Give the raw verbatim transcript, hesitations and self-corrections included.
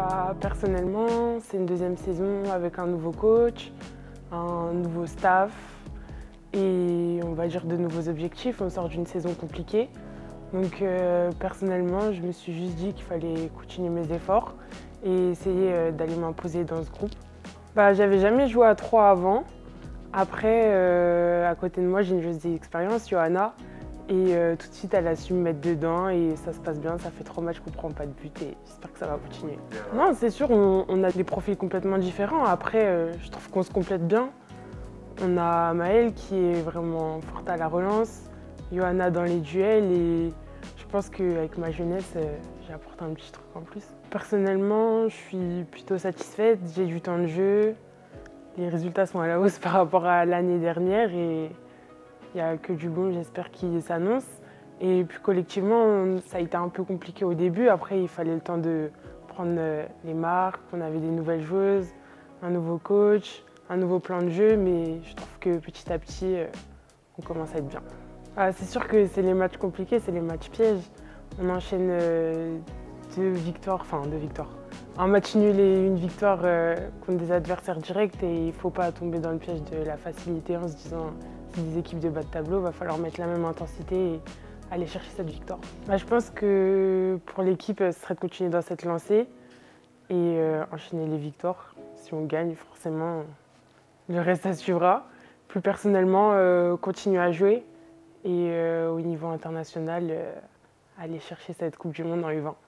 Bah, personnellement, c'est une deuxième saison avec un nouveau coach, un nouveau staff et on va dire de nouveaux objectifs. On sort d'une saison compliquée. Donc euh, personnellement, je me suis juste dit qu'il fallait continuer mes efforts et essayer euh, d'aller m'imposer dans ce groupe. Bah, j'avais jamais joué à trois avant. Après, euh, à côté de moi, j'ai une joueuse d'expérience, Johanna. Et euh, tout de suite, elle a su me mettre dedans et ça se passe bien. Ça fait trois matchs qu'on ne prend pas de but et j'espère que ça va continuer. Non, c'est sûr, on, on a des profils complètement différents. Après, euh, je trouve qu'on se complète bien. On a Maëlle qui est vraiment forte à la relance, Johanna dans les duels et je pense qu'avec ma jeunesse, euh, j'apporte un petit truc en plus. Personnellement, je suis plutôt satisfaite. J'ai du temps de jeu. Les résultats sont à la hausse par rapport à l'année dernière et il n'y a que du bon, j'espère, qui s'annonce. Et puis collectivement, ça a été un peu compliqué au début. Après, il fallait le temps de prendre les marques. On avait des nouvelles joueuses, un nouveau coach, un nouveau plan de jeu. Mais je trouve que petit à petit, on commence à être bien. Ah, c'est sûr que c'est les matchs compliqués, c'est les matchs pièges. On enchaîne deux victoires, enfin deux victoires. Un match nul et une victoire euh, contre des adversaires directs et il ne faut pas tomber dans le piège de la facilité en se disant c'est des équipes de bas de tableau, il va falloir mettre la même intensité et aller chercher cette victoire. Bah, je pense que pour l'équipe, ce serait de continuer dans cette lancée et euh, enchaîner les victoires. Si on gagne, forcément, le reste, ça suivra. Plus personnellement, euh, continuer à jouer et euh, au niveau international, euh, aller chercher cette Coupe du Monde en U vingt.